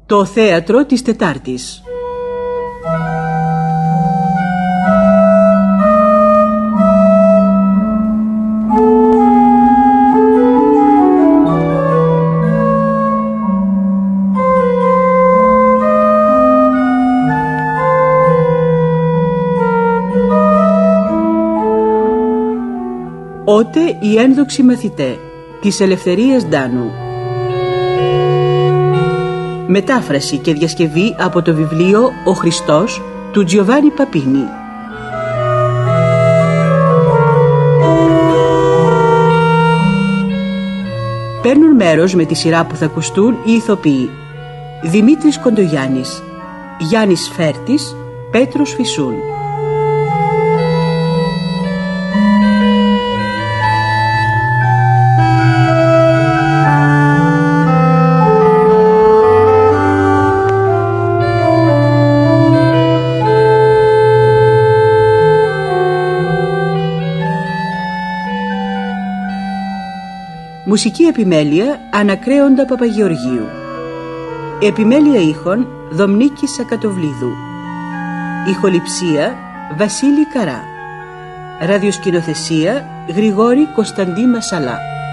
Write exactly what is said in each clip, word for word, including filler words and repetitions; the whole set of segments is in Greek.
Το θέατρο της Τετάρτης. Ότε οι ένδοξοι μαθητέ της Ελευθερίας Ντάνου. Μετάφραση και διασκευή από το βιβλίο «Ο Χριστός» του Τζιοβάνι Παπίνι. Παίρνουν μέρος με τη σειρά που θα ακουστούν οι ηθοποιοί Δημήτρης Κοντογιάννης, Γιάννης Φέρτης, Πέτρος Φυσούν. Μουσική επιμέλεια Ανακρέοντα Παπαγεωργίου. Επιμέλεια ήχων Δομνίκης Σακατοβλίδου. Ηχοληψία Βασίλη Καρά. Ραδιοσκηνοθεσία Γρηγόρη Κωνσταντή Μασαλά.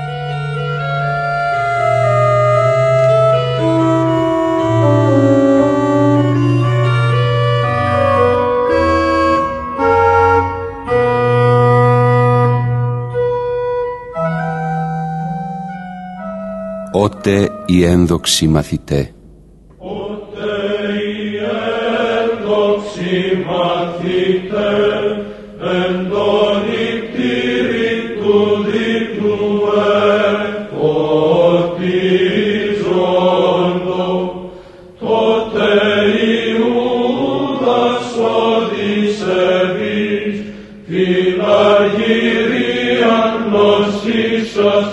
Ότε οι ένδοξοι μαθητέ. Ότε οι ένδοξοι μαθητέ εν το νηκτήρι του δείπνου εφωτίζοντο, τότε Ιούδας οδυσσεύης φιλαγυρίαν γνωσίσας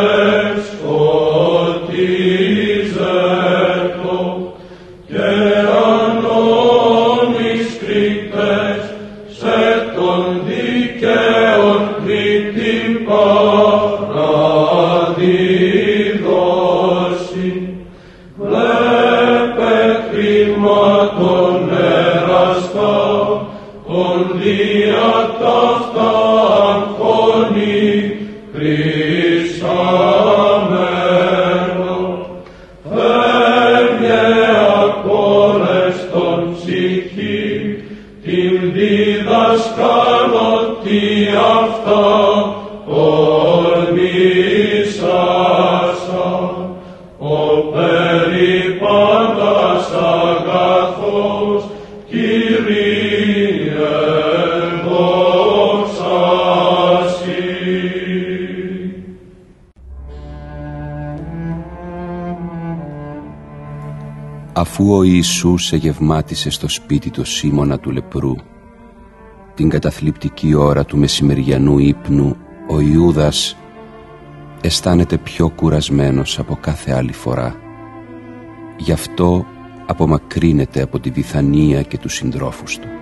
Αφού ο Ιησούς εγευμάτισε στο σπίτι το Σίμωνα του λεπρού, την καταθλιπτική ώρα του μεσημεριανού ύπνου, ο Ιούδας αισθάνεται πιο κουρασμένος από κάθε άλλη φορά. Γι' αυτό απομακρύνεται από τη Βιθανία και τους συντρόφους του.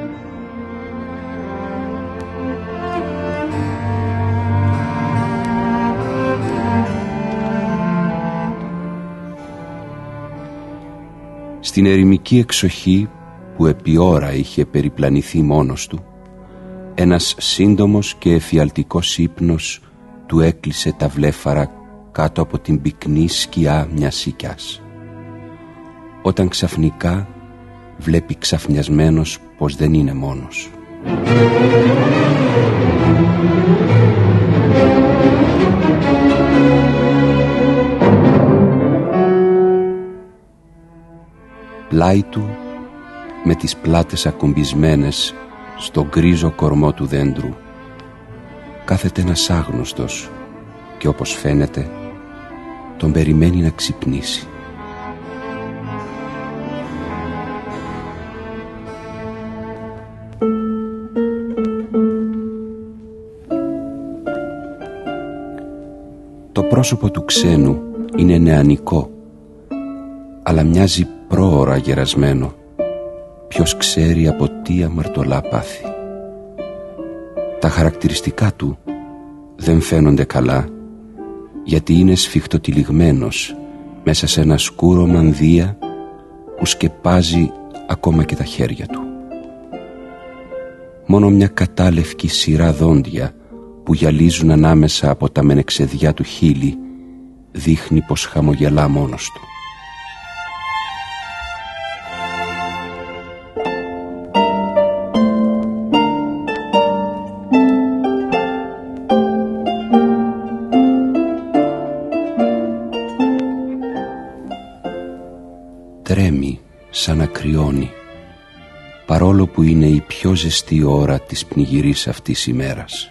Στην ερημική εξοχή που επί ώρα είχε περιπλανηθεί μόνος του, ένας σύντομος και εφιαλτικός ύπνος του έκλεισε τα βλέφαρα κάτω από την πυκνή σκιά μιας σικιάς. Όταν ξαφνικά βλέπει ξαφνιασμένος πως δεν είναι μόνος. Πλάι του, με τις πλάτες ακουμπισμένες στο γκρίζο κορμό του δέντρου, κάθεται ένας άγνωστος και όπως φαίνεται τον περιμένει να ξυπνήσει. Το πρόσωπο του ξένου είναι νεανικό, αλλά μοιάζει πρόωρα γερασμένο. Ποιος ξέρει από τι αμαρτωλά πάθη. Τα χαρακτηριστικά του δεν φαίνονται καλά, γιατί είναι σφιχτοτυλιγμένος μέσα σε ένα σκούρο μανδύα που σκεπάζει ακόμα και τα χέρια του. Μόνο μια κατάλευκη σειρά δόντια που γυαλίζουν ανάμεσα από τα μενεξεδιά του χείλη δείχνει πως χαμογελά μόνος του. Τρέμει σαν να κρυώνει, παρόλο που είναι η πιο ζεστή ώρα της πνιγυρής αυτής ημέρας.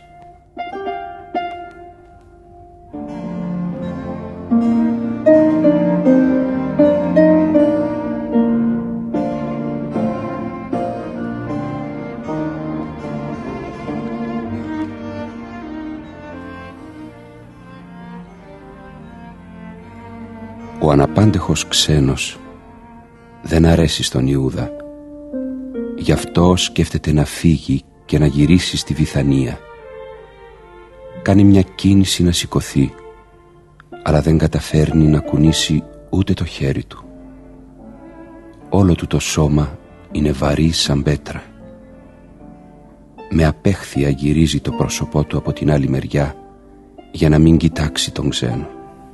Ο αναπάντεχος ξένος δεν αρέσει στον Ιούδα. Γι' αυτό σκέφτεται να φύγει και να γυρίσει στη Βηθανία. Κάνει μια κίνηση να σηκωθεί, αλλά δεν καταφέρνει να κουνήσει ούτε το χέρι του. Όλο του το σώμα είναι βαρύ σαν πέτρα. Με απέχθεια γυρίζει το πρόσωπό του από την άλλη μεριά για να μην κοιτάξει τον ξένο.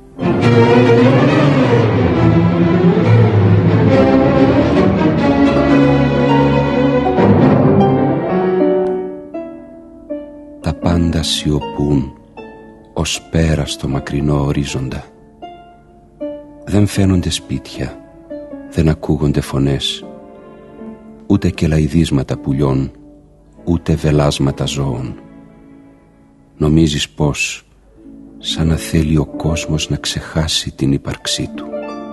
Τα πάντα σιωπούν ως πέρα στο μακρινό ορίζοντα. Δεν φαίνονται σπίτια, δεν ακούγονται φωνές, ούτε κελαηδίσματα πουλιών, ούτε βελάσματα ζώων. Νομίζεις πως σαν να θέλει ο κόσμος να ξεχάσει την ύπαρξή του.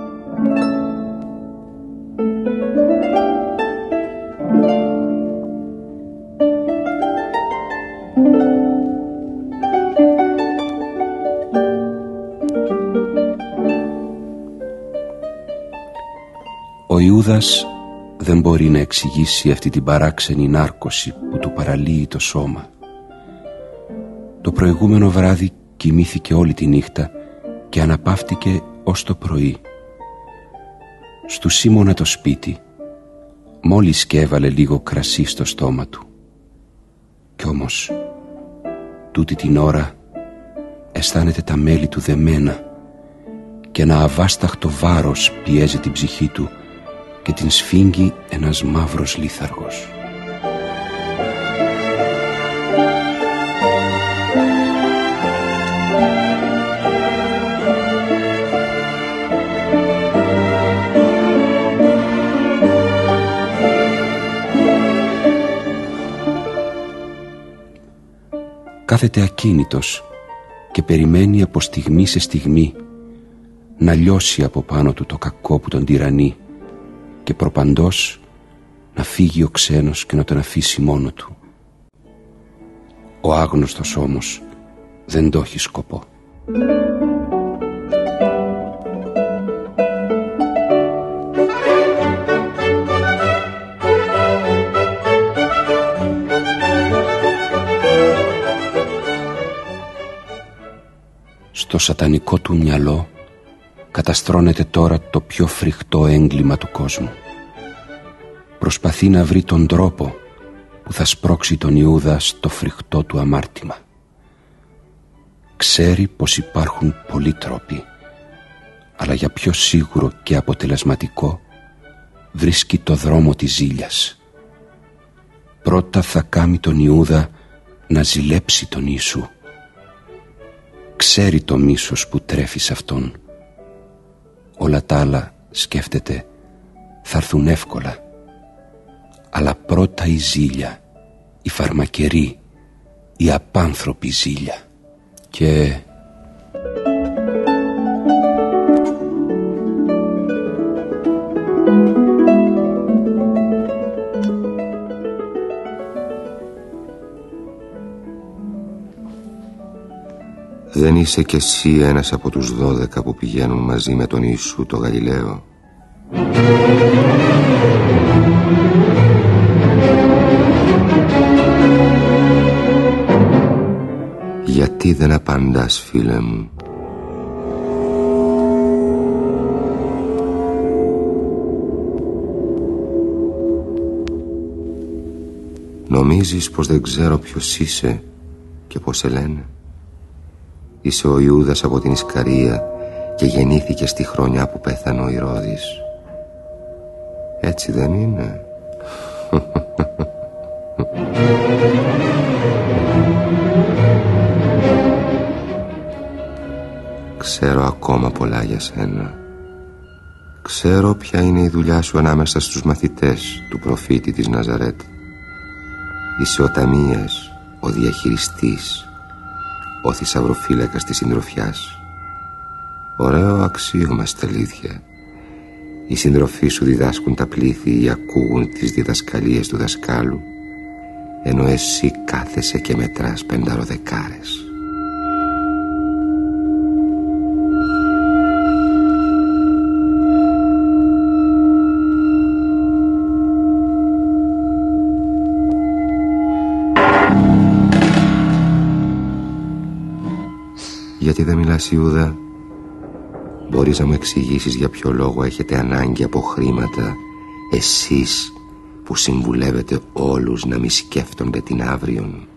Ο Ιούδας δεν μπορεί να εξηγήσει αυτή την παράξενη νάρκωση που του παραλύει το σώμα. Το προηγούμενο βράδυ κοιμήθηκε όλη τη νύχτα και αναπαύτηκε ως το πρωί. Στου Σίμωνα το σπίτι, μόλις και έβαλε λίγο κρασί στο στόμα του. Κι όμως, τούτη την ώρα αισθάνεται τα μέλη του δεμένα και ένα αβάσταχτο βάρος πιέζει την ψυχή του και την σφίγγει ένας μαύρος λίθαργος. Κάθεται ακίνητος και περιμένει από στιγμή σε στιγμή να λιώσει από πάνω του το κακό που τον τυραννεί και προπαντός να φύγει ο ξένος και να τον αφήσει μόνο του. Ο άγνωστος όμως δεν το έχει σκοπό. Στο σατανικό του μυαλό καταστρώνεται τώρα το πιο φρικτό έγκλημα του κόσμου. Προσπαθεί να βρει τον τρόπο που θα σπρώξει τον Ιούδα στο φρικτό του αμάρτημα. Ξέρει πως υπάρχουν πολλοί τρόποι, αλλά για πιο σίγουρο και αποτελεσματικό βρίσκει το δρόμο της ζήλιας. Πρώτα θα κάνει τον Ιούδα να ζηλέψει τον Ιησού. Ξέρει το μίσος που τρέφει σε αυτόν. Όλα τα άλλα, σκέφτεται, θα έρθουν εύκολα. Αλλά πρώτα η ζήλια, η φαρμακερή, η απάνθρωπη ζήλια. Και... δεν είσαι κι εσύ ένας από τους δώδεκα που πηγαίνουν μαζί με τον Ιησού το Γαλιλαίο? Γιατί δεν απαντάς, φίλε μου? Νομίζεις πως δεν ξέρω ποιος είσαι και πως σε λένε? Είσαι ο Ιούδας από την Ισκαρία και γεννήθηκε στη χρονιά που πέθανε ο Ηρώδης. Έτσι δεν είναι? Ξέρω ακόμα πολλά για σένα. Ξέρω ποια είναι η δουλειά σου ανάμεσα στους μαθητές του προφήτη της Ναζαρέτ. Είσαι ο ταμείας, ο διαχειριστής, ο θησαυροφύλακας της συντροφιάς. Ωραίο αξίωμα στα αλήθεια. Οι συντροφοί σου διδάσκουν τα πλήθη ή ακούγουν τις διδασκαλίες του δασκάλου, ενώ εσύ κάθεσαι και μετράς πενταροδεκάρες. Γιατί δεν μιλάς, Ιούδα? Μπορείς να μου εξηγήσεις για ποιο λόγο έχετε ανάγκη από χρήματα, εσείς που συμβουλεύετε όλους να μη σκέφτονται την αύριον?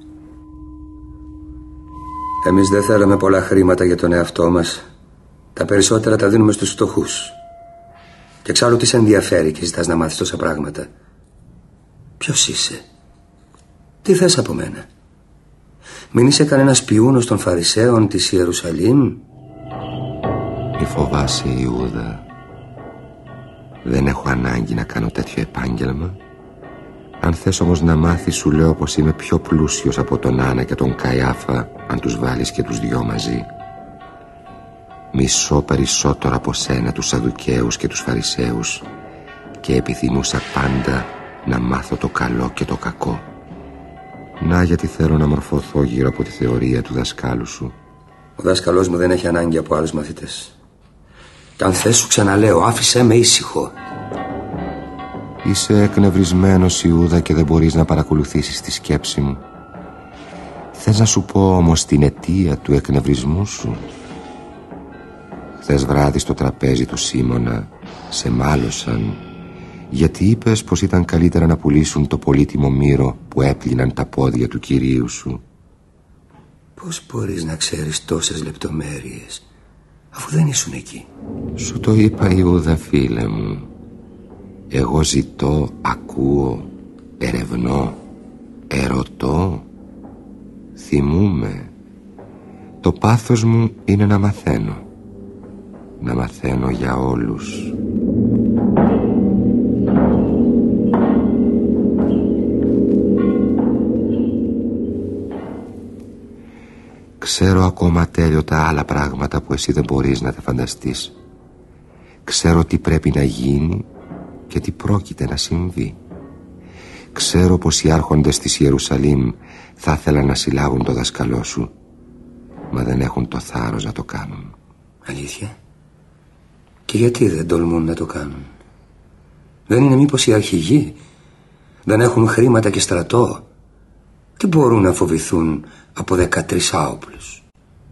Εμείς δεν θέλουμε πολλά χρήματα για τον εαυτό μας. Τα περισσότερα τα δίνουμε στους φτωχούς. Και εξάλλου τι σε ενδιαφέρει και ζητάς να μάθεις τόσα πράγματα? Ποιος είσαι? Τι θες από μένα? Μην είσαι κανένας πιούνος των Φαρισαίων της Ιερουσαλήμ? Μη φοβάσαι, Ιούδα. Δεν έχω ανάγκη να κάνω τέτοιο επάγγελμα. Αν θες όμως να μάθεις, σου λέω πως είμαι πιο πλούσιος από τον Άννα και τον Καϊάφα, αν τους βάλεις και τους δυο μαζί. Μισώ περισσότερο από σένα τους Σαδουκαίους και τους Φαρισαίους και επιθυμούσα πάντα να μάθω το καλό και το κακό. Να γιατί θέλω να μορφωθώ γύρω από τη θεωρία του δασκάλου σου. Ο δάσκαλός μου δεν έχει ανάγκη από άλλους μαθητές. Κι αν θες, σου ξαναλέω, άφησέ με ήσυχο. Είσαι εκνευρισμένος, Ιούδα, και δεν μπορείς να παρακολουθήσεις τη σκέψη μου. Θες να σου πω όμως την αιτία του εκνευρισμού σου? Χθες βράδυ στο τραπέζι του Σίμωνα σε μάλωσαν γιατί είπες πως ήταν καλύτερα να πουλήσουν το πολύτιμο μύρο που έπλυναν τα πόδια του Κυρίου σου. Πώς μπορείς να ξέρεις τόσες λεπτομέρειες αφού δεν ήσουν εκεί? Σου το είπα, Ιούδα, φίλε μου. Εγώ ζητώ, ακούω, ερευνώ, ερωτώ, θυμούμαι. Το πάθος μου είναι να μαθαίνω. Να μαθαίνω για όλους. Ξέρω ακόμα ατέλειωτα άλλα πράγματα που εσύ δεν μπορείς να τα φανταστείς. Ξέρω τι πρέπει να γίνει και τι πρόκειται να συμβεί. Ξέρω πως οι άρχοντες της Ιερουσαλήμ θα ήθελαν να συλλάγουν το δασκαλό σου, μα δεν έχουν το θάρρος να το κάνουν. Αλήθεια? Και γιατί δεν τολμούν να το κάνουν? Δεν είναι μήπως οι αρχηγοί? Δεν έχουν χρήματα και στρατό? Τι μπορούν να φοβηθούν από δεκατρείς άοπλους?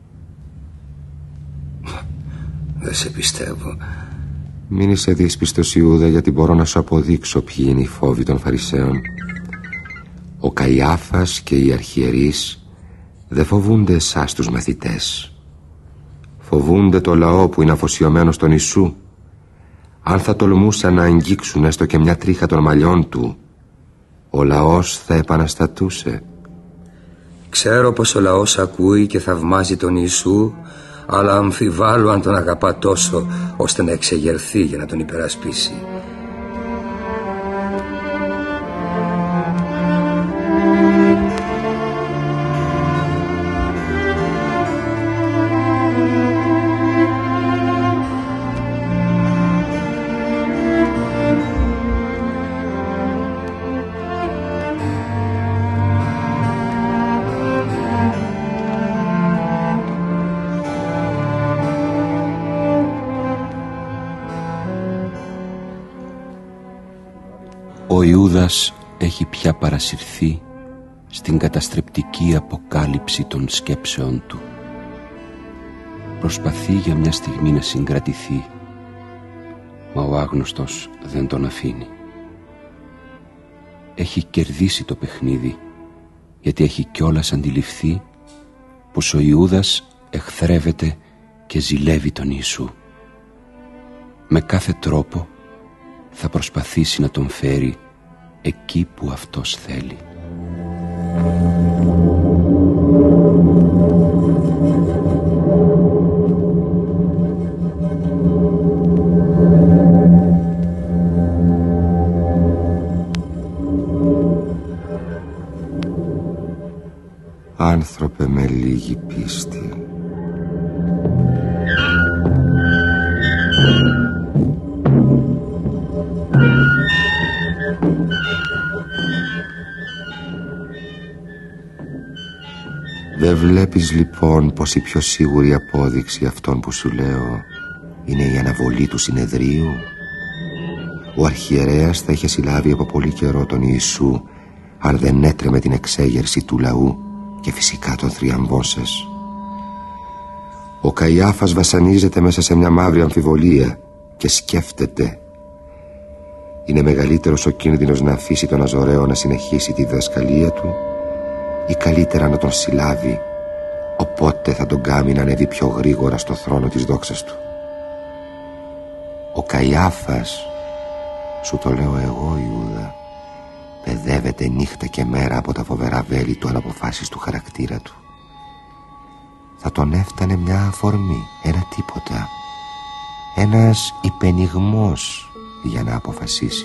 Δεν σε πιστεύω. Μην είσαι δύσπιστος, Ιούδα, γιατί μπορώ να σου αποδείξω ποιοι είναι οι φόβοι των Φαρισαίων. Ο Καϊάφας και οι αρχιερείς δεν φοβούνται εσάς τους μαθητές. Φοβούνται το λαό που είναι αφοσιωμένο στον Ιησού. Αν θα τολμούσαν να αγγίξουν έστω και μια τρίχα των μαλλιών του, ο λαός θα επαναστατούσε. Ξέρω πως ο λαός ακούει και θαυμάζει τον Ιησού, αλλά αμφιβάλλω αν τον αγαπά τόσο ώστε να εξεγερθεί για να τον υπερασπίσει. Ο Ιούδας έχει πια παρασυρθεί στην καταστρεπτική αποκάλυψη των σκέψεων του. Προσπαθεί για μια στιγμή να συγκρατηθεί, μα ο άγνωστος δεν τον αφήνει. έχει κερδίσει το παιχνίδι, γιατί έχει κιόλας αντιληφθεί πως ο Ιούδας εχθρεύεται και ζηλεύει τον Ιησού. Με κάθε τρόπο θα προσπαθήσει να τον φέρει εκεί που αυτός θέλει. Άνθρωπε με λίγη πίστη, δεν βλέπεις λοιπόν πως η πιο σίγουρη απόδειξη αυτών που σου λέω είναι η αναβολή του συνεδρίου? Ο αρχιερέας θα είχε συλλάβει από πολύ καιρό τον Ιησού αν δεν έτρεμε την εξέγερση του λαού και φυσικά των θριαμβών σας. Ο Καϊάφας βασανίζεται μέσα σε μια μαύρη αμφιβολία και σκέφτεται. Είναι μεγαλύτερος ο κίνδυνος να αφήσει τον Αζωραίο να συνεχίσει τη διδασκαλία του ή καλύτερα να τον συλλάβει, οπότε θα τον κάνει να ανέβει πιο γρήγορα στο θρόνο της δόξας του. Ο Καϊάφας, σου το λέω εγώ Ιούδα, παιδεύεται νύχτα και μέρα από τα φοβερά βέλη του αναποφάσιστου χαρακτήρα του. Θα τον έφτανε μια αφορμή, ένα τίποτα, ένας υπενιγμός για να αποφασίσει.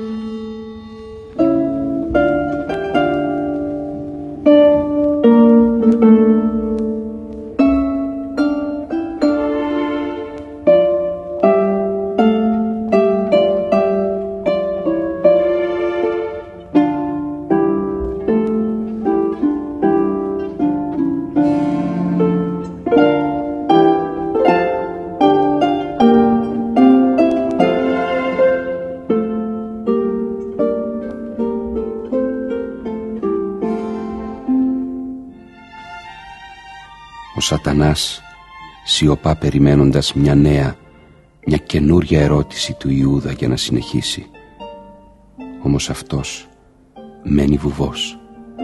Ο Σατανάς σιωπά περιμένοντας μια νέα, μια καινούρια ερώτηση του Ιούδα για να συνεχίσει. Όμως αυτός μένει βουβός.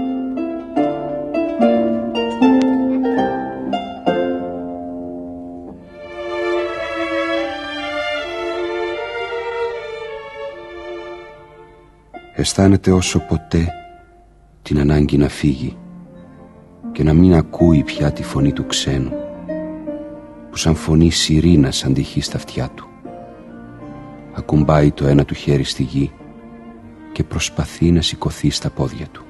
Αισθάνεται όσο ποτέ την ανάγκη να φύγει και να μην ακούει πια τη φωνή του ξένου, που σαν φωνή σιρήνας αντυχεί στα αυτιά του. Ακουμπάει το ένα του χέρι στη γη και προσπαθεί να σηκωθεί στα πόδια του.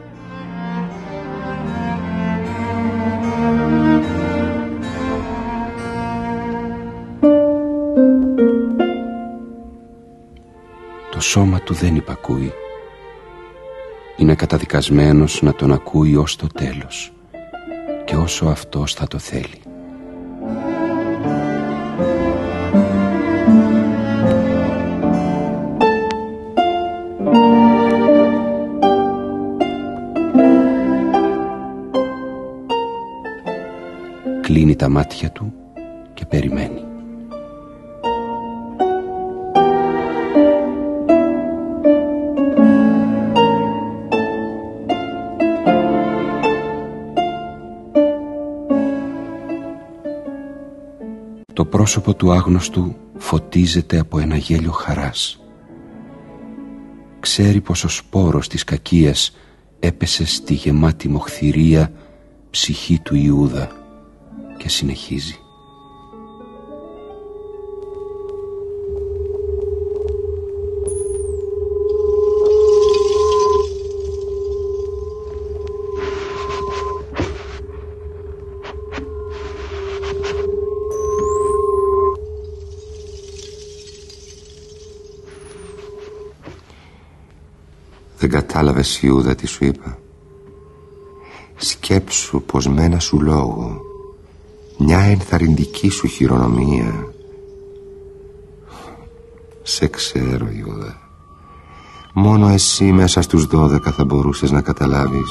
Το σώμα του δεν υπακούει. Είναι καταδικασμένος να τον ακούει ως το τέλος και όσο αυτός θα το θέλει. Κλείνει τα μάτια του και περιμένει. Το πρόσωπο του άγνωστου φωτίζεται από ένα γέλιο χαράς. Ξέρει πως ο σπόρος της κακίας έπεσε στη γεμάτη μοχθηρία ψυχή του Ιούδα και συνεχίζει. Δεν κατάλαβες, Ιούδα, τι σου είπα? Σκέψου πως με ένα σου λόγο, μια ενθαρρυντική σου χειρονομία. Σε ξέρω, Ιούδα. Μόνο εσύ μέσα στους δώδεκα θα μπορούσες να καταλάβεις.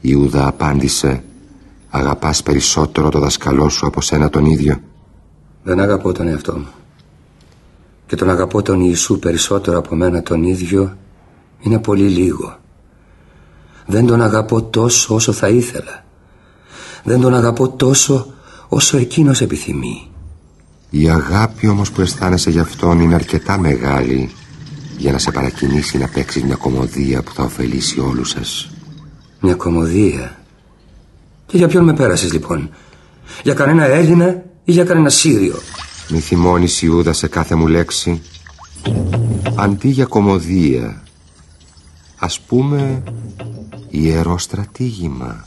Ιούδα απάντησε, αγαπάς περισσότερο το δασκαλό σου από σένα τον ίδιο? Δεν αγαπώ τον εαυτό μου. Και τον αγαπώ τον Ιησού περισσότερο από μένα τον ίδιο είναι πολύ λίγο. Δεν τον αγαπώ τόσο όσο θα ήθελα. Δεν τον αγαπώ τόσο όσο εκείνος επιθυμεί. Η αγάπη όμως που αισθάνεσαι γι' αυτόν είναι αρκετά μεγάλη για να σε παρακινήσει να παίξεις μια κωμωδία που θα ωφελήσει όλους σας. Μια κωμωδία? Και για ποιον με πέρασες λοιπόν? Για κανένα Έλληνα ή για κανένα Σύριο? Μη θυμώνεις, Ιούδα, σε κάθε μου λέξη. Αντί για κωμωδία, ας πούμε ιερό στρατήγημα.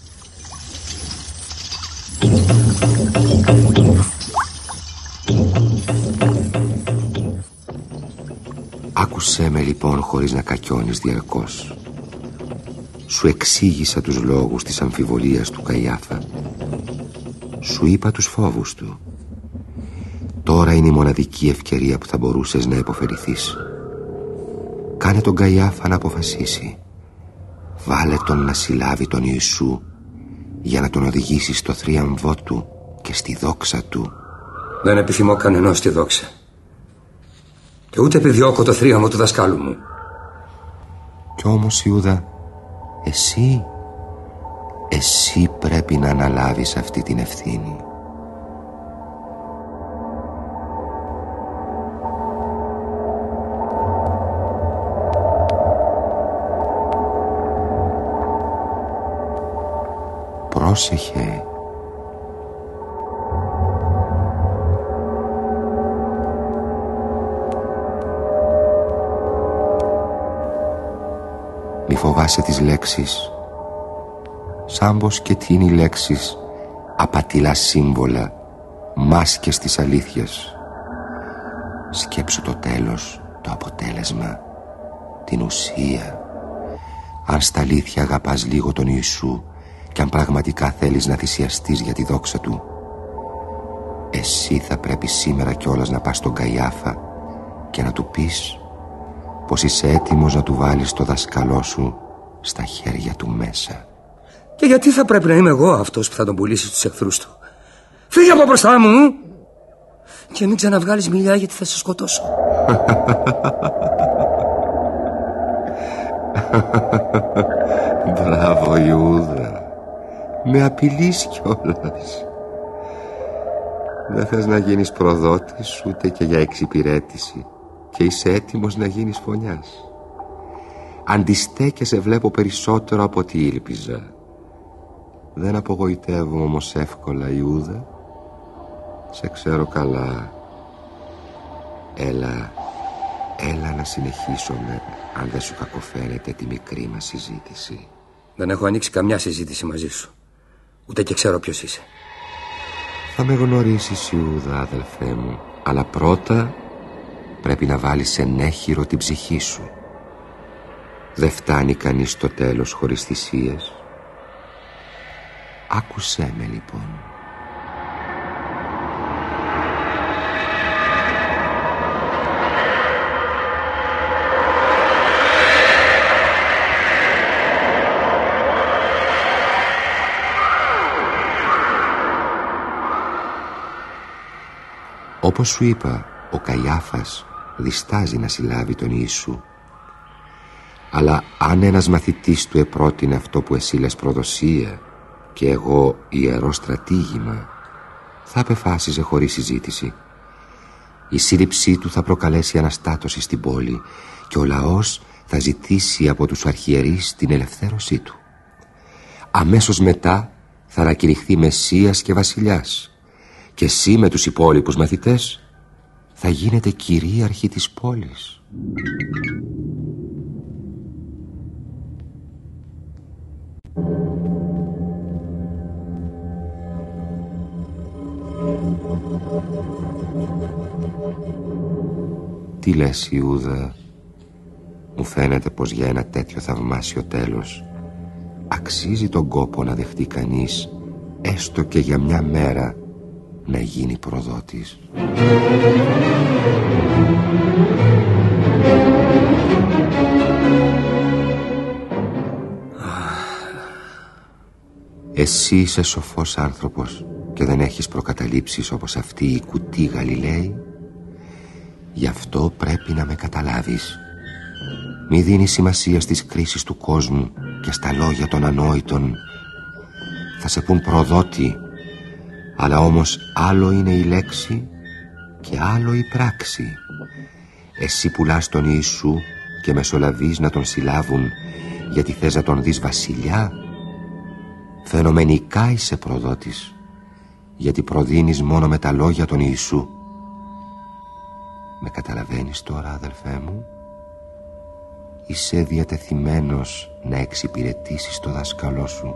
Άκουσέ με λοιπόν χωρίς να κακιώνεις διαρκώς. Σου εξήγησα τους λόγους της αμφιβολίας του Καϊάφα. Σου είπα τους φόβους του. Τώρα είναι η μοναδική ευκαιρία που θα μπορούσες να υποφερηθείς. Κάνε τον Καϊάφα να αποφασίσει. Βάλε τον να συλλάβει τον Ιησού για να τον οδηγήσει στο θρίαμβό του και στη δόξα του. Δεν επιθυμώ κανενός τη δόξα. Και ούτε επιδιώκω το θρίαμβο του δασκάλου μου. Κι όμως, Ιούδα, εσύ Εσύ πρέπει να αναλάβεις αυτή την ευθύνη. Πρόσεχε. Μη φοβάσαι τις λέξεις. Σάμπος και τίνοι λέξεις, απατηλά σύμβολα, μάσκες της αλήθειας. Σκέψου το τέλος, το αποτέλεσμα, την ουσία. Αν στα αλήθεια αγαπάς λίγο τον Ιησού και αν πραγματικά θέλεις να θυσιαστείς για τη δόξα του, εσύ θα πρέπει σήμερα κιόλας να πας στον Καϊάφα και να του πεις πως είσαι έτοιμος να του βάλεις το δασκαλό σου στα χέρια του μέσα. Και γιατί θα πρέπει να είμαι εγώ αυτός που θα τον πουλήσει στους εχθρούς του? Φύγε από μπροστά μου και μην ξαναβγάλεις μιλιά, γιατί θα σε σκοτώσω. Μπράβο, Ιούδα. Με απειλείς κιόλας. Δεν θες να γίνεις προδότης ούτε και για εξυπηρέτηση και είσαι έτοιμος να γίνεις φωνιάς. Αντιστέκεσαι βλέπω περισσότερο από ό,τι ήλπιζα. Δεν απογοητεύομαι όμως εύκολα, Ιούδα. Σε ξέρω καλά. Έλα, έλα να συνεχίσουμε, αν δεν σου κακοφαίνεται τη μικρή μας συζήτηση. Δεν έχω ανοίξει καμιά συζήτηση μαζί σου. Ούτε και ξέρω ποιος είσαι. Θα με γνωρίσεις, Ιούδα, αδελφέ μου. Αλλά πρώτα πρέπει να βάλεις σε νέχυρο την ψυχή σου. Δεν φτάνει κανείς στο τέλος χωρίς θυσίες. Άκουσέ με λοιπόν. Όπως σου είπα, ο Καϊάφας διστάζει να συλλάβει τον Ιησού. Αλλά αν ένας μαθητής του επρότεινε αυτό που εσύ λες προδοσία και εγώ ιερό στρατήγημα, θα απεφάσιζε χωρίς συζήτηση. Η σύλληψή του θα προκαλέσει αναστάτωση στην πόλη και ο λαός θα ζητήσει από τους αρχιερείς την ελευθέρωσή του. Αμέσως μετά θα ανακηρυχθεί Μεσσίας και Βασιλιάς και εσύ με τους υπόλοιπους μαθητές θα γίνετε κυρίαρχοι της πόλης. Τι λες, Ιούδα? Μου φαίνεται πως για ένα τέτοιο θαυμάσιο τέλος αξίζει τον κόπο να δεχτεί κανείς, έστω και για μια μέρα, να γίνει προδότης. Εσύ είσαι σοφός άνθρωπος και δεν έχεις προκαταλήψεις όπως αυτή η κουτή Γαλιλαίη. Γι' αυτό πρέπει να με καταλάβεις. Μη δίνεις σημασία στις κρίσεις του κόσμου και στα λόγια των ανόητων. Θα σε πουν προδότη, αλλά όμως άλλο είναι η λέξη και άλλο η πράξη. Εσύ πουλάς τον Ιησού και μεσολαβείς να τον συλλάβουν γιατί θες να τον δεις βασιλιά. Φαινομενικά είσαι προδότης, γιατί προδίνεις μόνο με τα λόγια των Ιησού. Με καταλαβαίνεις τώρα, αδελφέ μου? Είσαι διατεθειμένος να εξυπηρετήσεις το δάσκαλό σου.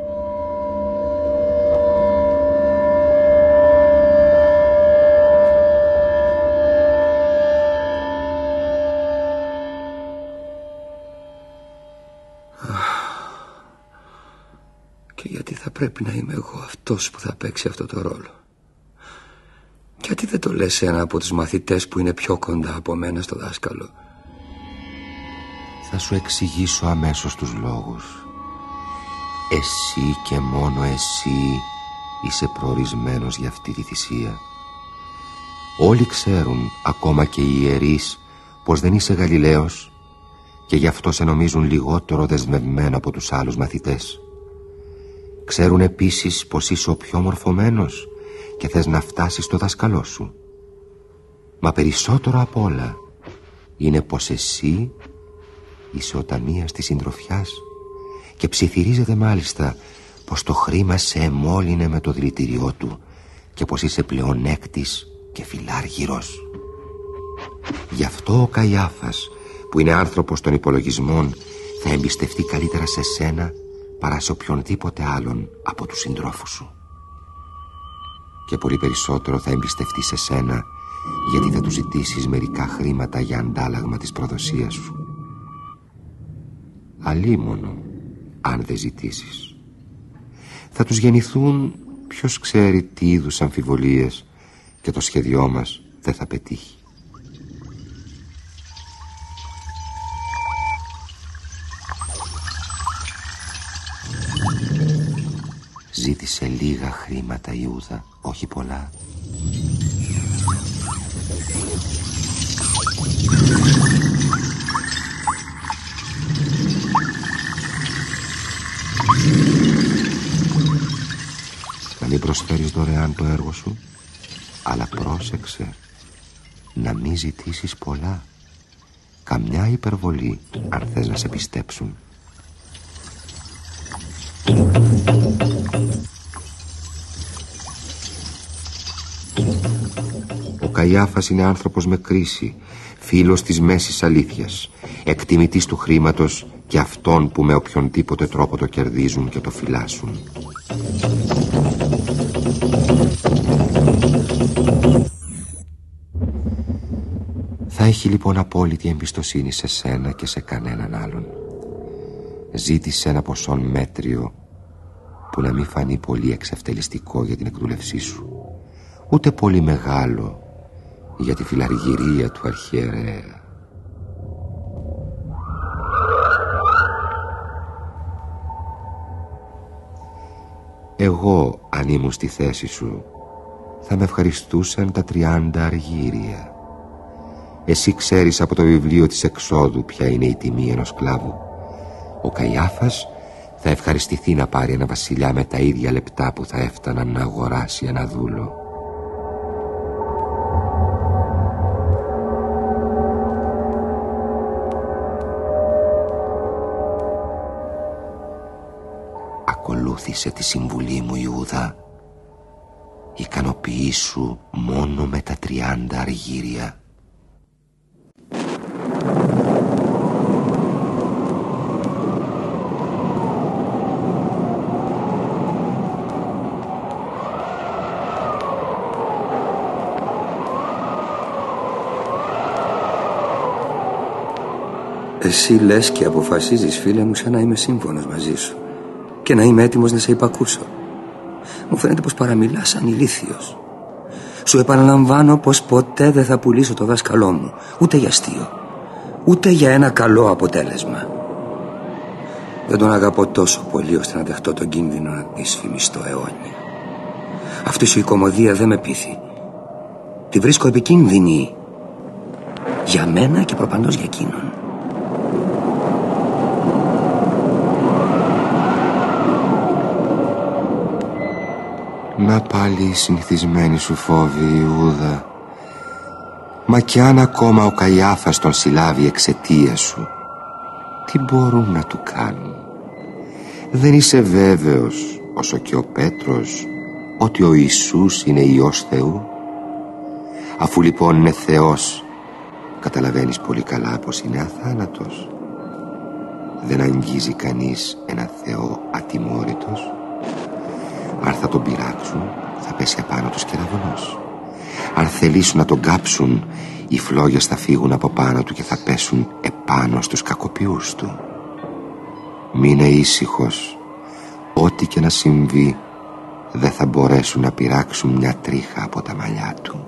Και γιατί θα πρέπει να είμαι εγώ αυτός που θα παίξει αυτό το ρόλο? Γιατί δεν το λες σε ένα από τους μαθητές που είναι πιο κοντά από μένα στο δάσκαλο? Θα σου εξηγήσω αμέσως τους λόγους. Εσύ και μόνο εσύ είσαι προορισμένος για αυτή τη θυσία. Όλοι ξέρουν, ακόμα και οι ιερείς, πως δεν είσαι Γαλιλαίος και γι' αυτό σε νομίζουν λιγότερο δεσμευμένο από τους άλλους μαθητές. Ξέρουν επίσης πως είσαι ο πιο μορφωμένος και θες να φτάσεις στο δάσκαλό σου. Μα περισσότερο απ' όλα είναι πως εσύ είσαι ο ταμείας της συντροφιάς και ψιθυρίζεται μάλιστα πως το χρήμα σε εμόλυνε με το δηλητηριό του και πως είσαι πλεονέκτης και φιλάργυρος. Γι' αυτό ο Καϊάφας, που είναι άνθρωπος των υπολογισμών, θα εμπιστευτεί καλύτερα σε σένα παρά σε οποιονδήποτε άλλον από τους συντρόφους σου. Και πολύ περισσότερο θα εμπιστευτεί σε σένα, γιατί θα του ζητήσεις μερικά χρήματα για αντάλλαγμα της προδοσίας σου. Αλίμονο αν δεν ζητήσεις. Θα τους γεννηθούν ποιος ξέρει τι είδους αμφιβολίες και το σχέδιό μας δεν θα πετύχει. Ζήτησε λίγα χρήματα, Ιούδα, όχι πολλά. Να μην προσφέρεις δωρεάν το έργο σου, αλλά πρόσεξε να μην ζητήσεις πολλά. Καμιά υπερβολή αν θες να σε πιστέψουν. Ο Καϊάφας είναι άνθρωπος με κρίση, φίλος της μέσης αλήθειας, εκτιμητής του χρήματος και αυτών που με οποιονδήποτε τρόπο το κερδίζουν και το φυλάσσουν. Θα έχει λοιπόν απόλυτη εμπιστοσύνη σε σένα και σε κανέναν άλλον. Ζήτησε ένα ποσό μέτριο που να μην φανεί πολύ εξευτελιστικό για την εκδούλευσή σου, ούτε πολύ μεγάλο για τη φιλαργυρία του αρχιερέα. Εγώ, αν ήμουν στη θέση σου, θα με ευχαριστούσαν τα τριάντα αργύρια. Εσύ ξέρεις από το βιβλίο της Εξόδου ποια είναι η τιμή ενός σκλάβου. Ο Καϊάφας θα ευχαριστηθεί να πάρει ένα βασιλιά με τα ίδια λεπτά που θα έφταναν να αγοράσει ένα δούλο. Ακολούθησε τη συμβουλή μου, Ιούδα. Ικανοποιήσου μόνο με τα τριάντα αργύρια. Εσύ λες και αποφασίζεις, φίλε μου, σαν να είμαι σύμφωνος μαζί σου και να είμαι έτοιμος να σε υπακούσω. Μου φαίνεται πως παραμιλάς σαν ηλίθιος. Σου επαναλαμβάνω πως ποτέ δεν θα πουλήσω το δάσκαλό μου, ούτε για αστείο, ούτε για ένα καλό αποτέλεσμα. Δεν τον αγαπώ τόσο πολύ ώστε να δεχτώ τον κίνδυνο να δυσφημιστώ αιώνια. Αυτή σου η κωμωδία δεν με πείθει. Τη βρίσκω επικίνδυνη για μένα και προπαντός για εκείνον. Να πάλι η συνηθισμένη σου φόβη, Ιούδα. Μα κι αν ακόμα ο Καϊάφας τον συλλάβει εξαιτίας σου, τι μπορούν να του κάνουν? Δεν είσαι βέβαιος, όσο και ο Πέτρος, ότι ο Ιησούς είναι Υιός Θεού? Αφού λοιπόν είναι Θεός, καταλαβαίνεις πολύ καλά πως είναι αθάνατος. Δεν αγγίζει κανείς ένα Θεό ατιμόρυτος. Αν θα τον πειράξουν, θα πέσει απάνω τους κεραυνός. Αν θελήσουν να τον κάψουν, οι φλόγες θα φύγουν από πάνω του και θα πέσουν επάνω στους κακοποιούς του. Μείνε ήσυχος. Ό,τι και να συμβεί, δεν θα μπορέσουν να πειράξουν μια τρίχα από τα μαλλιά του.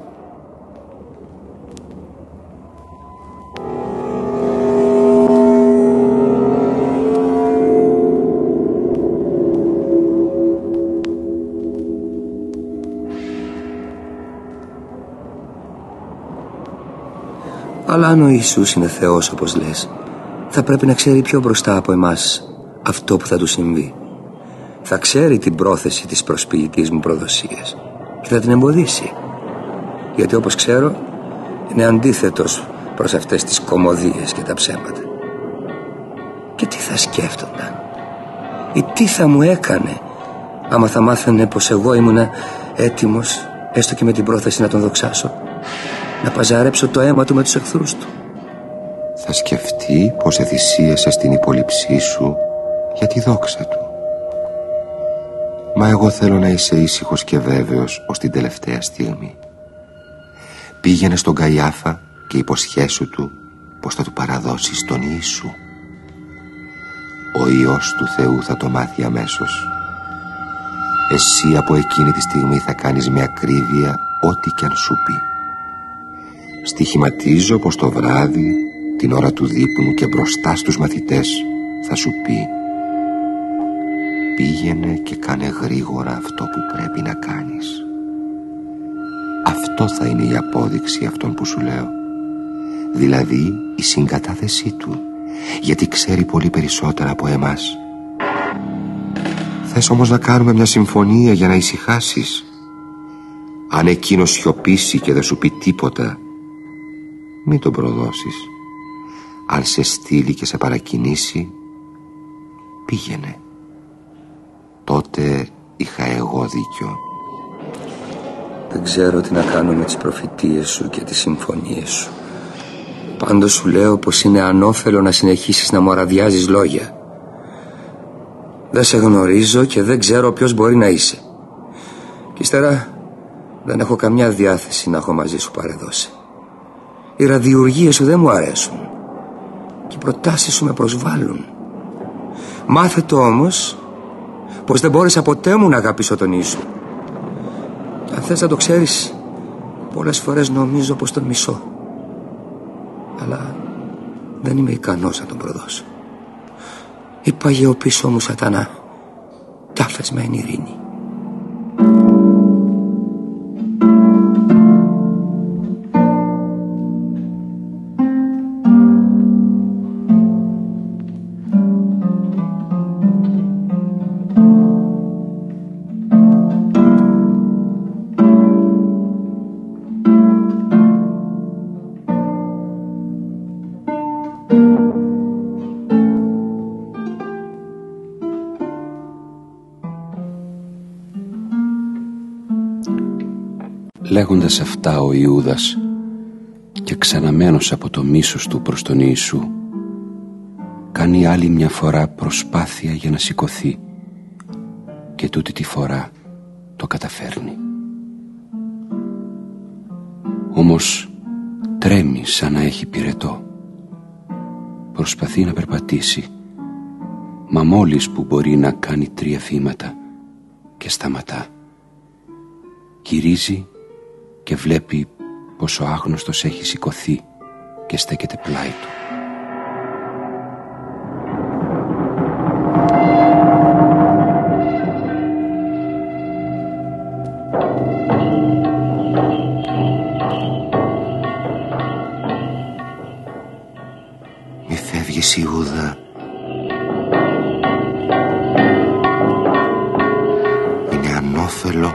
Αλλά αν ο Ιησούς είναι Θεός όπως λες, θα πρέπει να ξέρει πιο μπροστά από εμάς αυτό που θα του συμβεί. Θα ξέρει την πρόθεση της προσποιητής μου προδοσίας και θα την εμποδίσει. Γιατί όπως ξέρω είναι αντίθετος προς αυτές τις κωμωδίες και τα ψέματα. Και τι θα σκέφτονταν ή τι θα μου έκανε άμα θα μάθαινε πως εγώ ήμουνα έτοιμος, έστω και με την πρόθεση να τον δοξάσω, να παζαρέψω το αίμα του με τους εχθρούς του. Θα σκεφτεί πως εθυσίασες στην υπόλοιψή σου για τη δόξα του. Μα εγώ θέλω να είσαι ήσυχος και βέβαιος ως την τελευταία στιγμή. Πήγαινε στον Καϊάφα και υποσχέσου του πως θα του παραδώσεις τον Ιησού. Ο Υιός του Θεού θα το μάθει αμέσως. Εσύ από εκείνη τη στιγμή θα κάνεις με ακρίβεια ό,τι κι αν σου πει. Στοιχηματίζω πως το βράδυ, την ώρα του δείπνου και μπροστά στους μαθητές, θα σου πει: πήγαινε και κάνε γρήγορα αυτό που πρέπει να κάνεις. Αυτό θα είναι η απόδειξη αυτών που σου λέω. Δηλαδή η συγκατάθεσή του, γιατί ξέρει πολύ περισσότερα από εμάς. Θες όμως να κάνουμε μια συμφωνία για να ησυχάσεις? Αν εκείνος σιωπήσει και δεν σου πει τίποτα, μην τον προδώσεις. Αν σε στείλει και σε παρακινήσει, πήγαινε. Τότε είχα εγώ δίκιο. Δεν ξέρω τι να κάνω με τις προφητείες σου και τις συμφωνίες σου. Πάντως σου λέω πως είναι ανώφελο να συνεχίσεις να μου αραδιάζεις λόγια. Δεν σε γνωρίζω και δεν ξέρω ποιος μπορεί να είσαι. Και ύστερα δεν έχω καμιά διάθεση να έχω μαζί σου παρεδώσει. Οι ραδιουργίες σου δεν μου αρέσουν και οι προτάσεις σου με προσβάλλουν. Μάθε το όμως πως δεν μπόρεσα ποτέ μου να αγαπήσω τον Ιησού. Και αν θες να το ξέρεις, πολλές φορές νομίζω πως τον μισώ, αλλά δεν είμαι ικανός να τον προδώσω. Η παγιοποίησό μου σατανά, τάφες με εν ειρήνη. Λέγοντας αυτά, ο Ιούδας, και ξαναμένος από το μίσος του προς τον Ιησού, κάνει άλλη μια φορά προσπάθεια για να σηκωθεί, και τούτη τη φορά το καταφέρνει. Όμως τρέμει σαν να έχει πυρετό. Προσπαθεί να περπατήσει, μα μόλις που μπορεί να κάνει τρία βήματα και σταματά. Γυρίζει και βλέπει πως ο άγνωστος έχει σηκωθεί και στέκεται πλάι του. Ιούδα, είναι ανώφελο.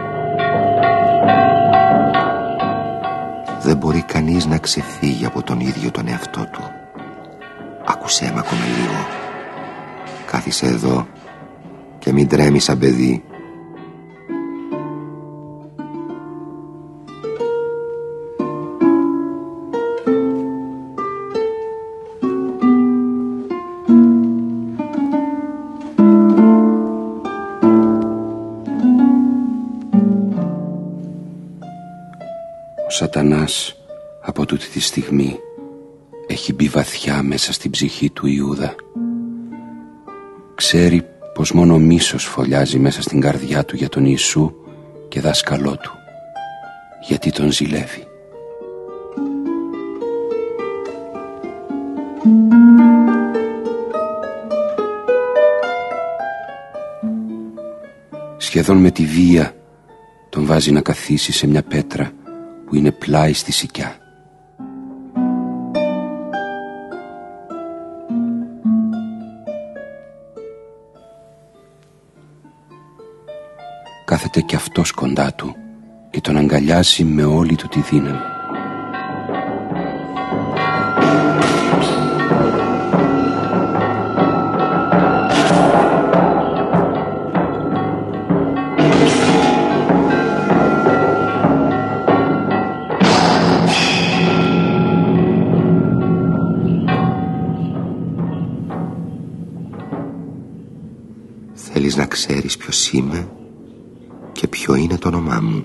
Δεν μπορεί κανείς να ξεφύγει από τον ίδιο τον εαυτό του. Άκουσέ με ακόμα λίγο. Κάθισε εδώ και μην τρέμεις σαν παιδί. Ο Σατανάς από τούτη τη στιγμή έχει μπει βαθιά μέσα στην ψυχή του Ιούδα. Ξέρει πως μόνο μίσος φωλιάζει μέσα στην καρδιά του για τον Ιησού και δάσκαλό του, γιατί τον ζηλεύει. Σχεδόν με τη βία τον βάζει να καθίσει σε μια πέτρα που είναι πλάι στη σικιά. Κάθεται κι αυτός κοντά του και τον αγκαλιάζει με όλη του τη δύναμη. Θέλεις να ξέρεις ποιος είμαι και ποιο είναι το όνομά μου?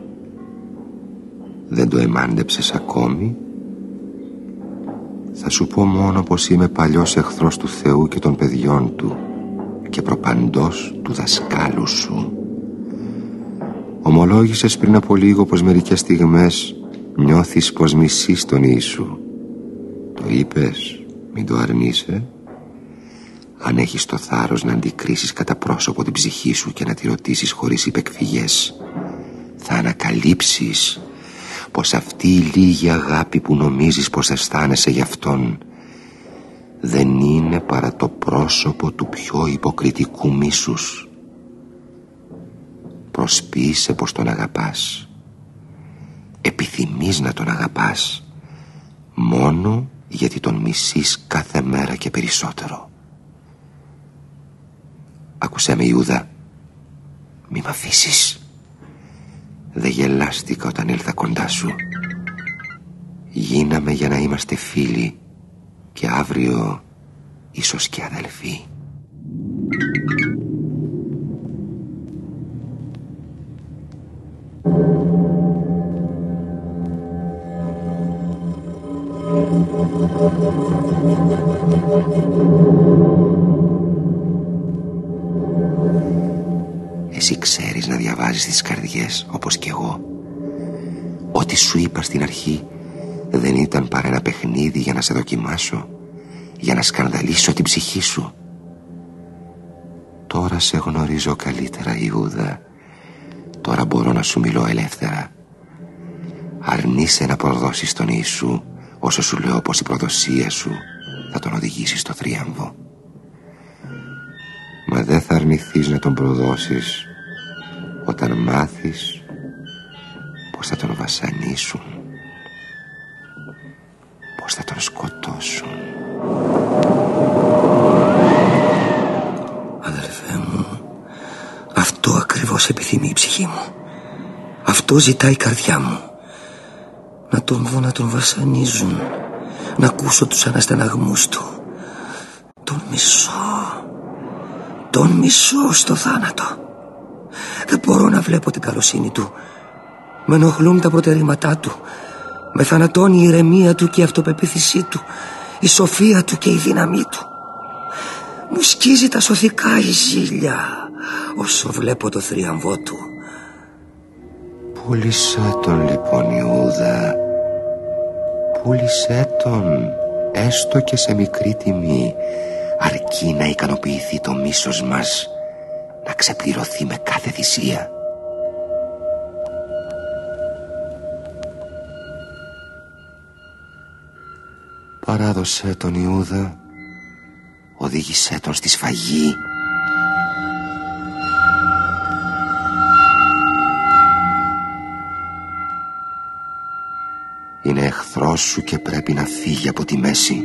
Δεν το εμάντεψες ακόμη? Θα σου πω μόνο πως είμαι παλιός εχθρός του Θεού και των παιδιών του και προπαντός του δασκάλου σου. Ομολόγησες πριν από λίγο πως μερικές στιγμές νιώθεις πως μισείς τον Ιησού. Το είπες, μην το αρνείσαι. Αν έχεις το θάρρος να αντικρίσεις κατά πρόσωπο την ψυχή σου και να τη ρωτήσεις χωρίς υπεκφυγές, θα ανακαλύψεις πως αυτή η λίγη αγάπη που νομίζεις πως αισθάνεσαι γι' αυτόν δεν είναι παρά το πρόσωπο του πιο υποκριτικού μίσους. Προσποιείσαι πως τον αγαπάς. Επιθυμείς να τον αγαπάς μόνο γιατί τον μισείς κάθε μέρα και περισσότερο. Άκουσέ με, Ιούδα, μη μ' αφήσεις. Δεν γελάστηκα όταν ήλθα κοντά σου. Γίναμε για να είμαστε φίλοι και αύριο ίσως και αδελφοί. Εσύ ξέρεις να διαβάζεις τις καρδιές όπως κι εγώ. Ό,τι σου είπα στην αρχή δεν ήταν παρά ένα παιχνίδι για να σε δοκιμάσω, για να σκανδαλίσω την ψυχή σου. Τώρα σε γνωρίζω καλύτερα, Ιούδα. Τώρα μπορώ να σου μιλώ ελεύθερα. Αρνείσαι να προδώσεις τον Ιησού όσο σου λέω πως η προδοσία σου θα τον οδηγήσει στο θρίαμβο. Μα δεν θα αρνηθείς να τον προδώσεις όταν μάθεις πως θα τον βασανίσουν, πως θα τον σκοτώσουν. Αδελφέ μου, αυτό ακριβώς επιθυμεί η ψυχή μου. Αυτό ζητάει η καρδιά μου. Να τον δω να τον βασανίζουν, να ακούσω τους αναστεναγμούς του. Τον μισώ. Τον μισώ στο θάνατο. Δεν μπορώ να βλέπω την καλοσύνη του. Με ενοχλούν τα προτερήματά του. Με θανατώνει η ηρεμία του και η αυτοπεποίθησή του, η σοφία του και η δύναμή του. Μου σκίζει τα σωθικά η ζήλια όσο βλέπω το θρίαμβό του. Πούλησέ τον λοιπόν, Ιούδα. Πούλησέ τον, έστω και σε μικρή τιμή, αρκεί να ικανοποιηθεί το μίσος μας, να ξεπληρωθεί με κάθε θυσία. Παράδοσέ τον, Ιούδα, οδήγησέ τον στη σφαγή. Είναι εχθρός σου και πρέπει να φύγει από τη μέση.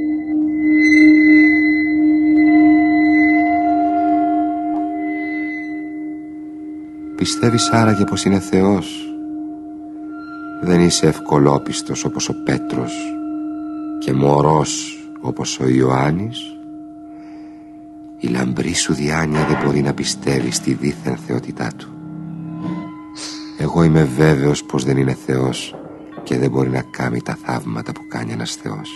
Πιστεύεις άραγε πως είναι Θεός? Δεν είσαι ευκολόπιστος όπως ο Πέτρος και μωρός όπως ο Ιωάννης. Η λαμπρή σου διάνοια δεν μπορεί να πιστεύει στη δίθεν θεότητά του. Εγώ είμαι βέβαιος πως δεν είναι Θεός και δεν μπορεί να κάνει τα θαύματα που κάνει ένας Θεός.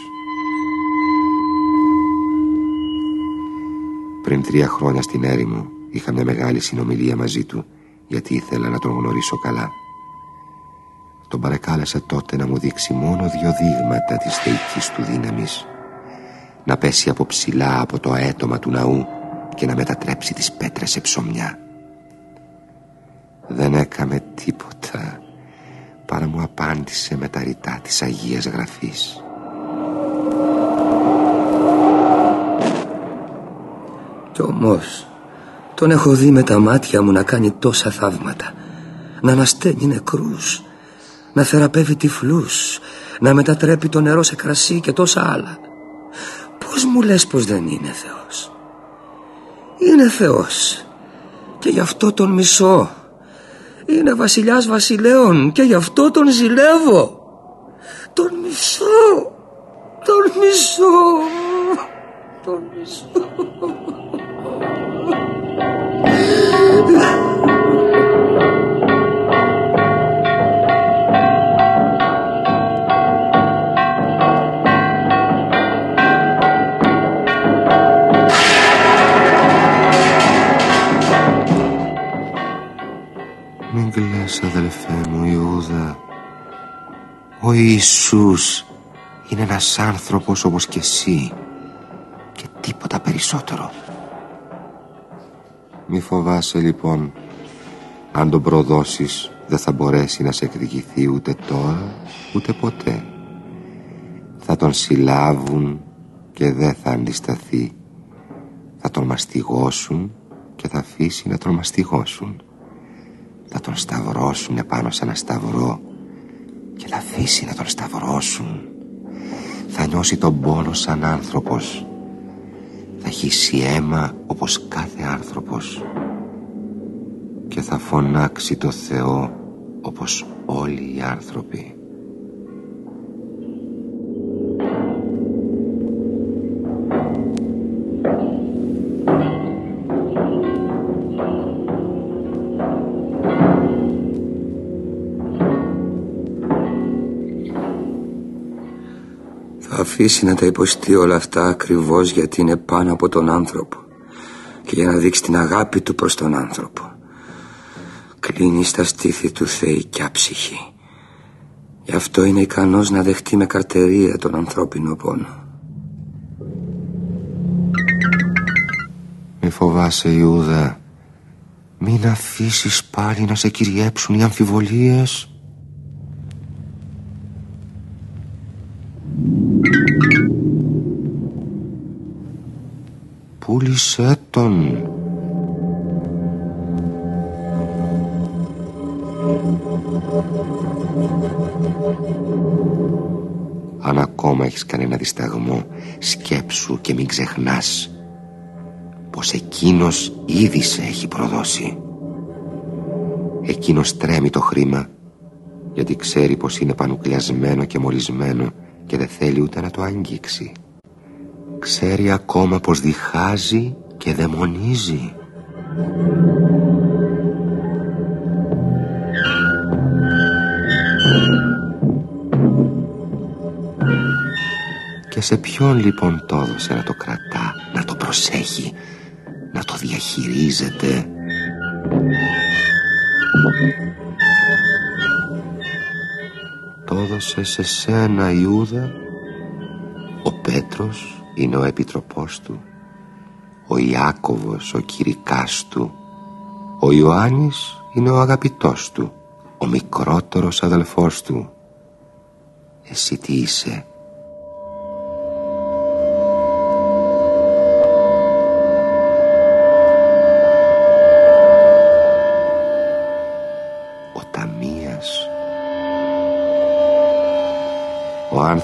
Πριν τρία χρόνια στην έρημο είχα μια μεγάλη συνομιλία μαζί του, γιατί ήθελα να τον γνωρίσω καλά. Τον παρακάλεσα τότε να μου δείξει μόνο δύο δείγματα της θεϊκής του δύναμης. Να πέσει από ψηλά από το αέτωμα του ναού και να μετατρέψει τις πέτρες σε ψωμιά. Δεν έκαμε τίποτα, παρά μου απάντησε με τα ρητά της Αγίας Γραφής. Κι όμως τον έχω δει με τα μάτια μου να κάνει τόσα θαύματα, να ανασταίνει νεκρούς, να θεραπεύει τυφλούς, να μετατρέπει το νερό σε κρασί και τόσα άλλα. Πώς μου λες πως δεν είναι Θεός? Είναι Θεός και γι' αυτό τον μισώ. Είναι βασιλιάς βασιλέων και γι' αυτό τον ζηλεύω. Τον μισώ, τον μισώ, τον μισώ. Μην κλαις, αδελφέ μου Ιούδα. Ο Ιησούς είναι ένας άνθρωπος όπως και εσύ και τίποτα περισσότερο. Μη φοβάσαι λοιπόν. Αν τον προδώσεις δεν θα μπορέσει να σε εκδικηθεί ούτε τώρα ούτε ποτέ. Θα τον συλλάβουν και δεν θα αντισταθεί. Θα τον μαστιγώσουν και θα αφήσει να τον μαστιγώσουν. Θα τον σταυρώσουν επάνω σε ένα σταυρό και θα αφήσει να τον σταυρώσουν. Θα νιώσει τον πόνο σαν άνθρωπος. Θα χύσει αίμα όπως κάθε άνθρωπος και θα φωνάξει το Θεό όπως όλοι οι άνθρωποι. Θα αφήσει να τα υποστεί όλα αυτά ακριβώς γιατί είναι πάνω από τον άνθρωπο και για να δείξει την αγάπη του προς τον άνθρωπο. Κλείνει στα στήθη του θεϊκιά ψυχή. Γι' αυτό είναι ικανός να δεχτεί με καρτερία τον ανθρώπινο πόνο. Μη φοβάσαι Ιούδα. Μην αφήσεις πάλι να σε κυριέψουν οι αμφιβολίες. Πούλησέ τον. Αν ακόμα έχεις κανένα δισταγμό, σκέψου και μην ξεχνάς πως εκείνος ήδη σε έχει προδώσει. Εκείνος τρέμει το χρήμα γιατί ξέρει πως είναι πανουκλιασμένο και μολυσμένο και δεν θέλει ούτε να το αγγίξει. Ξέρει ακόμα πως διχάζει και δαιμονίζει. Και σε ποιον λοιπόν το έδωσε να το κρατά, να το προσέχει, να το διαχειρίζεται? Το έδωσε σε σένα Ιούδα. Ο Πέτρος είναι ο επιτροπός του, ο Ιάκωβος ο κηρυκάς του, ο Ιωάννης είναι ο αγαπητός του, ο μικρότερος αδελφός του. Εσύ τι είσαι?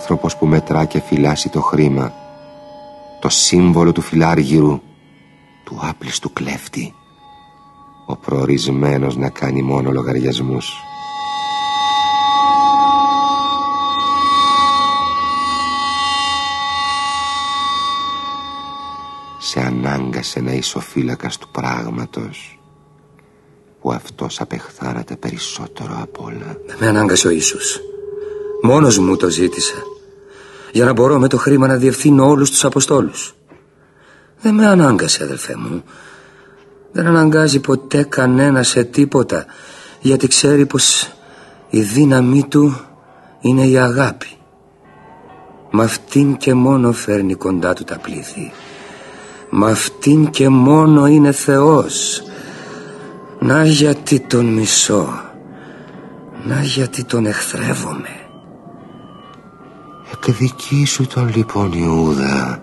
άνθρωπος που μετρά και φυλάσσει το χρήμα, το σύμβολο του φιλάργυρου, του άπλιστου κλέφτη, ο προορισμένος να κάνει μόνο λογαριασμούς. Σε ανάγκασε να είσαι ο φύλακας του πράγματος, που αυτός απεχθάνεται περισσότερο απ' όλα. Δεν με ανάγκασε ο Ιησούς. Μόνος μου το ζήτησα, για να μπορώ με το χρήμα να διευθύνω όλους τους Αποστόλους. Δεν με ανάγκασε, αδελφέ μου. Δεν αναγκάζει ποτέ κανένα σε τίποτα, γιατί ξέρει πως η δύναμή του είναι η αγάπη. Μ' αυτήν και μόνο φέρνει κοντά του τα πλήθη. Μ' αυτήν και μόνο είναι Θεός. Να γιατί τον μισώ, να γιατί τον εχθρεύομαι. Εκδικήσου τον λοιπόν, Ιούδα.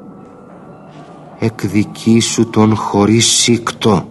Εκδικήσου τον χωρίς σύκτο.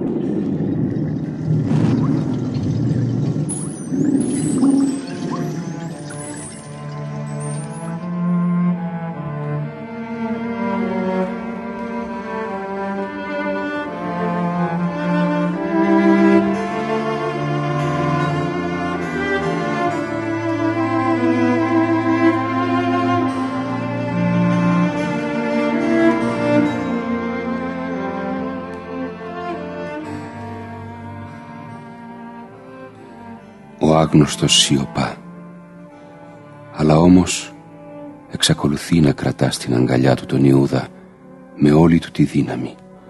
Ο άγνωστος σιωπά, αλλά όμως εξακολουθεί να κρατά στην αγκαλιά του τον Ιούδα με όλη του τη δύναμη.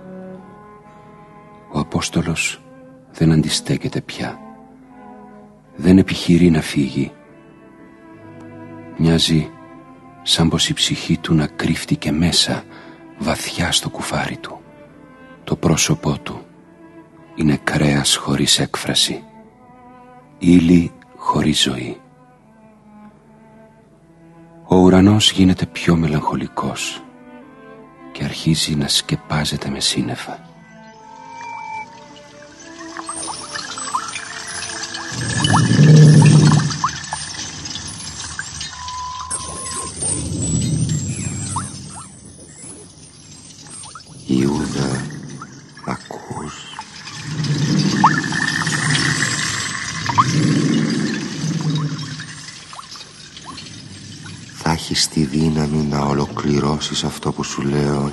Ο Απόστολος δεν αντιστέκεται πια, δεν επιχειρεί να φύγει. Μοιάζει σαν πως η ψυχή του να κρύφτηκε μέσα βαθιά στο κουφάρι του. Το πρόσωπό του είναι κρέας χωρίς έκφραση, ύλη χωρίς ζωή. Ο ουρανός γίνεται πιο μελαγχολικός και αρχίζει να σκεπάζεται με σύννεφα. Ιούδα, ακούς? Θα έχεις τη δύναμη να ολοκληρώσεις αυτό που σου λέω.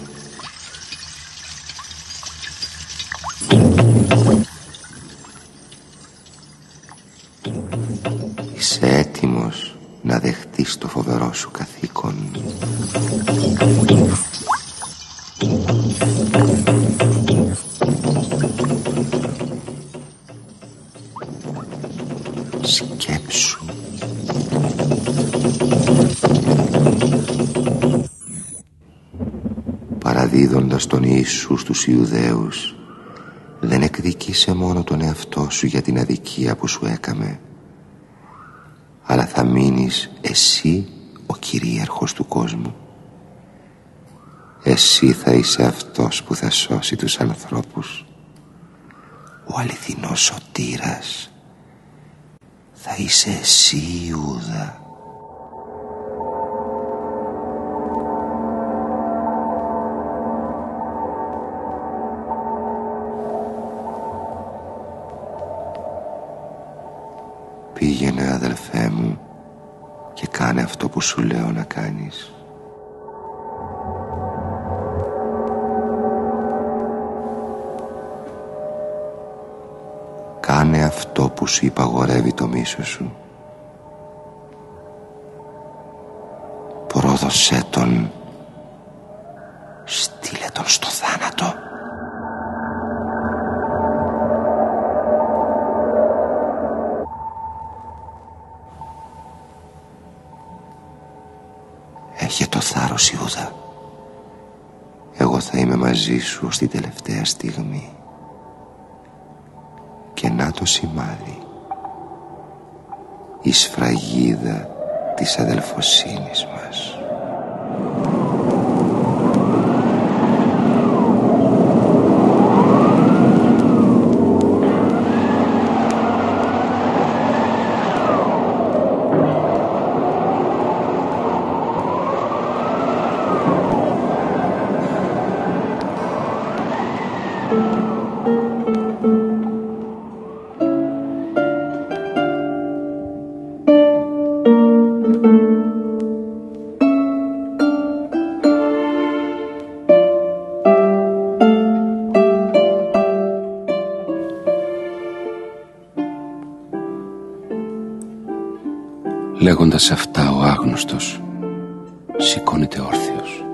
Είσαι έτοιμος να δεχτείς το φοβερό σου καθήκον. Σκέψου. Παραδίδοντας τον Ιησού στους Ιουδαίους, δεν εκδικήσε μόνο τον εαυτό σου για την αδικία που σου έκαμε, αλλά θα μείνεις εσύ ο κυρίαρχος του κόσμου. Εσύ θα είσαι αυτός που θα σώσει τους ανθρώπους, ο αληθινός σωτήρας. Θα είσαι εσύ, Ιούδα. Πήγαινε, αδελφέ μου, και κάνε αυτό που σου λέω να κάνεις. Κάνε αυτό που σου υπαγορεύει το μίσος σου. Πρόδωσέ τον. Στείλε τον στο θάνατο. Έχε το θάρρος, Ιούδα. Εγώ θα είμαι μαζί σου ως την τελευταία στιγμή. Και να το σημάδι, η σφραγίδα της αδελφοσύνης μας. Λέγοντας αυτά ο άγνωστος σηκώνεται όρθιος.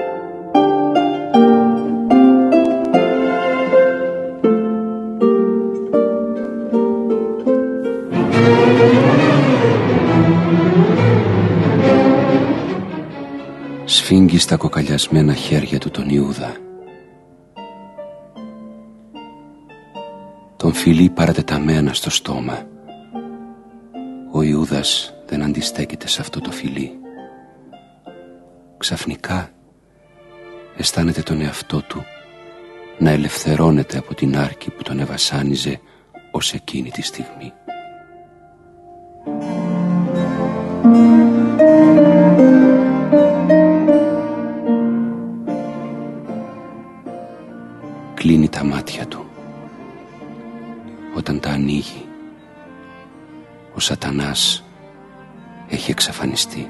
Σφίγγει στα κοκαλιασμένα χέρια του τον Ιούδα. Τον φιλεί παρατεταμένα στο στόμα. Ο Ιούδας δεν αντιστέκεται σε αυτό το φιλί. Ξαφνικά αισθάνεται τον εαυτό του να ελευθερώνεται από την άρκη που τον εβασάνιζε ως εκείνη τη στιγμή. Κλείνει τα μάτια του. Όταν τα ανοίγει, ο Σατανάς έχει εξαφανιστεί.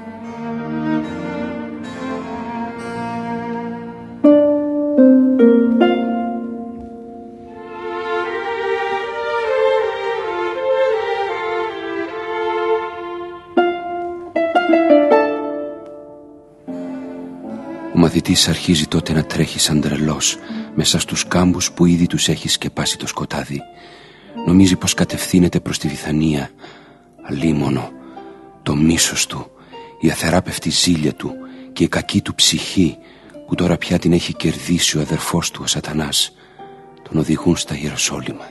Ο μαθητής αρχίζει τότε να τρέχει σαν τρελός μέσα στους κάμπους που ήδη τους έχει σκεπάσει το σκοτάδι. Νομίζει πως κατευθύνεται προς τη Βιθανία. Αλίμονο, το μίσος του, η αθεράπευτη ζήλια του και η κακή του ψυχή, που τώρα πια την έχει κερδίσει ο αδερφός του ο Σατανάς, τον οδηγούν στα Ιεροσόλυμα.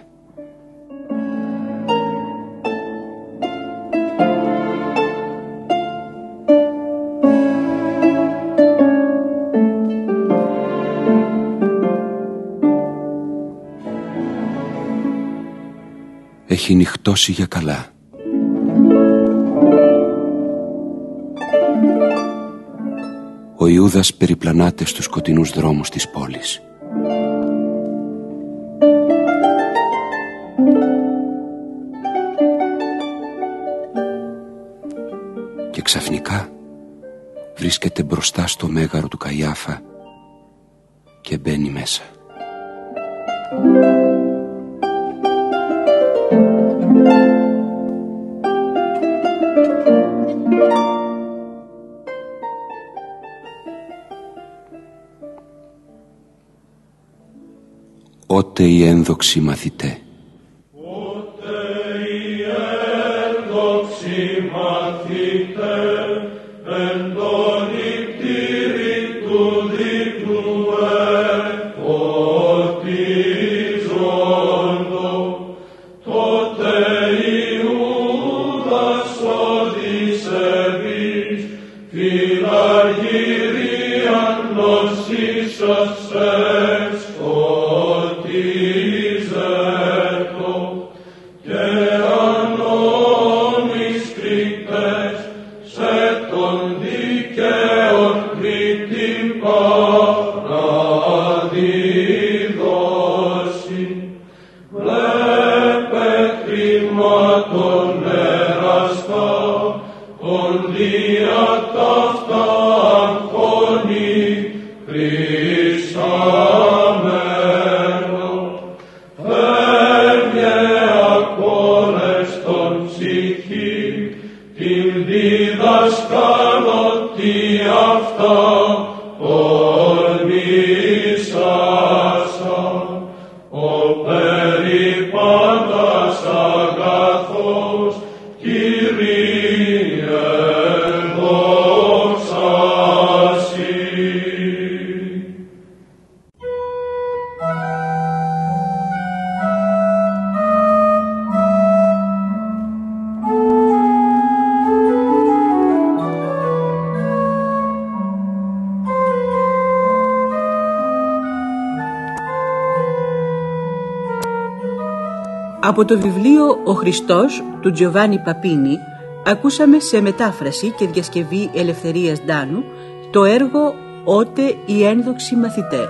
Έχει νυχτώσει για καλά. Ο Ιούδας περιπλανάται στους σκοτεινούς δρόμους της πόλης. Και ξαφνικά βρίσκεται μπροστά στο μέγαρο του Καϊάφα και μπαίνει μέσα. Ότε οι ένδοξοι μαθητέ. Ότε οι ένδοξοι μαθητέ εν το νηπτήρι του δείπνου εφωτίζοντο, τότε Ιούδας οδυσσεύης φιλαργυρίαν νοσήσας Από το βιβλίο «Ο Χριστός» του Τζοβάνι Παπίνη ακούσαμε σε μετάφραση και διασκευή Ελευθερίας Ντάνου το έργο «Ότε οι ένδοξοι μαθητέ».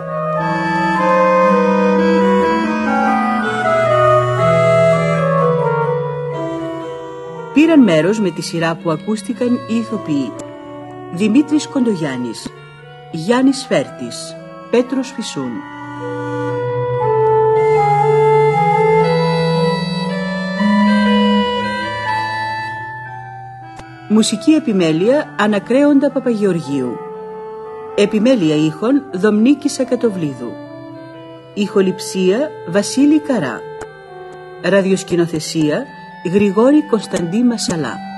Πήραν μέρος με τη σειρά που ακούστηκαν οι ηθοποιοί Δημήτρης Κοντογιάννης, Γιάννης Φέρτης, Πέτρος Φυσούν. Μουσική επιμέλεια Ανακρέοντα Παπαγεωργίου. Επιμέλεια ήχων Δομνίκης Ακατοβλίδου. Ηχοληψία Βασίλη Καρά. Ραδιοσκηνοθεσία Γρηγόρη Κωνσταντή Μασαλά.